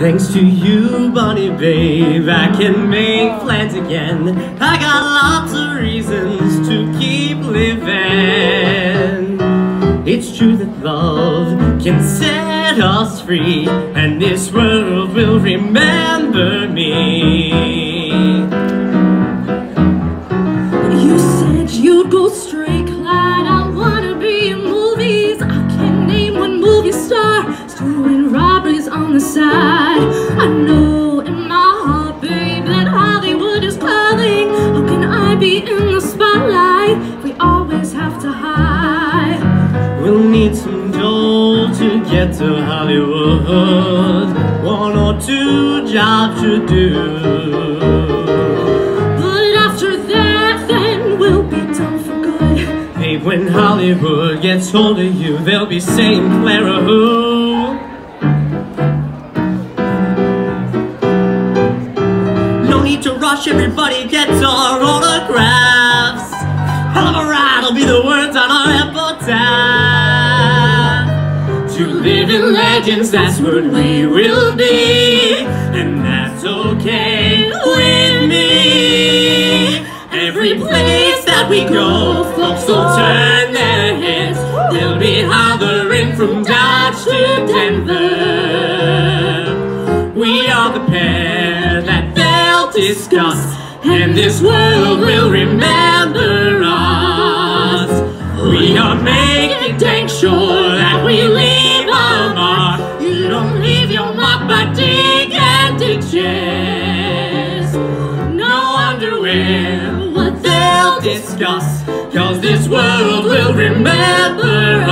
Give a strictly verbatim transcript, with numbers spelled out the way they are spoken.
Thanks to you, Bunny babe, I can make plans again. I got lots of reasons to keep living. It's true that love can set us free, and this world will remember me. You said you'd go straight, Clyde. I wanna be in movies. I can't name one movie star doing robberies on the side. I know in my heart, babe, that Hollywood is calling. How can I be in the spotlight? We always have to hide. We'll need some dough to get to Hollywood. One or two jobs should do. But after that, then we'll be done for good. Hey, when Hollywood gets hold of you, they'll be saying, Clara, who? No need to rush, everybody gets our autographs. Hell of a ride will be the words on our epitaph. To live in legends, that's what we will be, and that's okay with me. Every place that we go, folks will turn their heads. We'll be hollering from Dodge to Denver. We are the pair that they'll discuss, and this world will remember us. We are making dang sure that we leave a mark. You don't leave your mark by digging ditches. No underwear, what they'll discuss, 'cause this world will remember us.